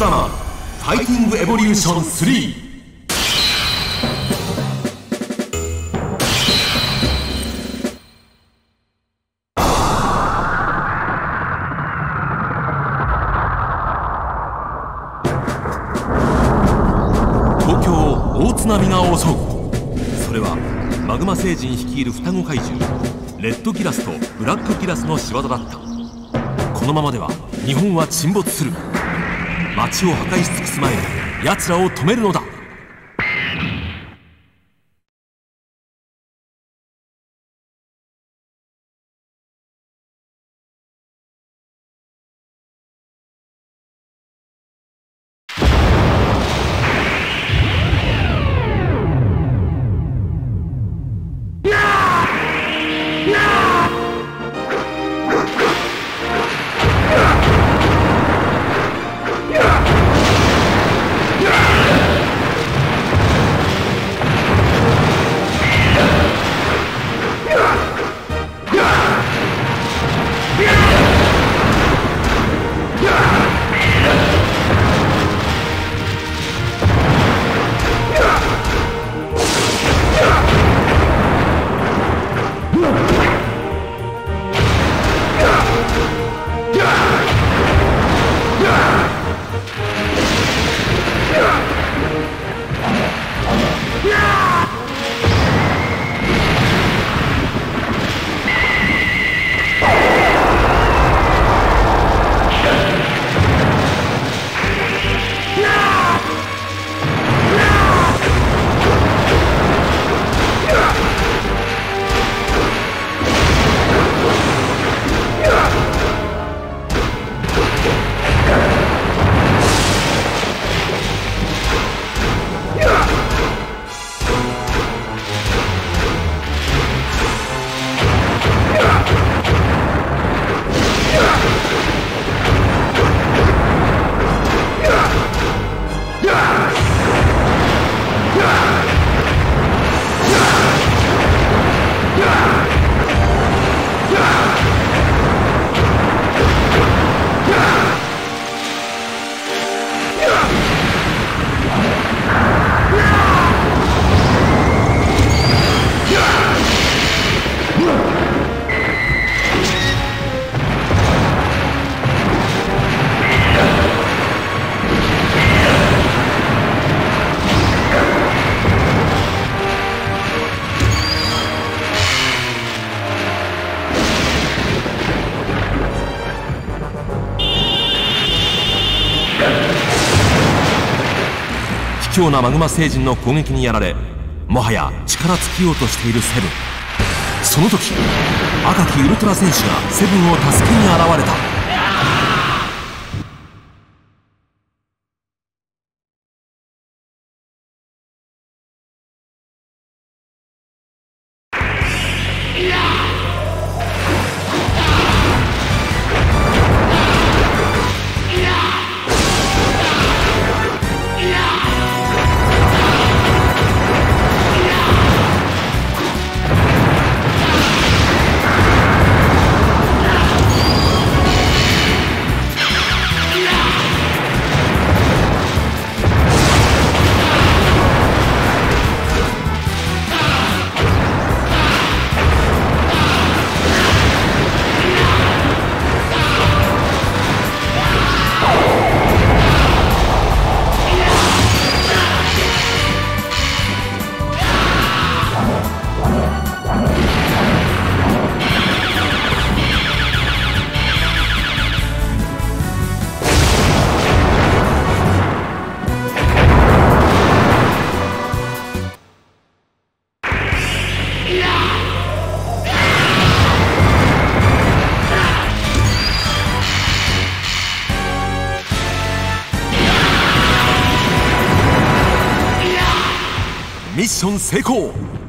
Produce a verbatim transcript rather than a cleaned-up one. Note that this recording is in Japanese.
ラマ「ファイティングエボリューションスリー」。東京を大津波が襲う。それはマグマ星人率いる双子怪獣レッドギラスとブラックギラスの仕業だった。このままでは日本は沈没する。街を破壊し尽くす前に奴らを止めるのだ。卑怯なマグマ星人の攻撃にやられ、もはや力尽きようとしているセブン。その時赤きウルトラ戦士がセブンを助けに現れた。ミッション成功。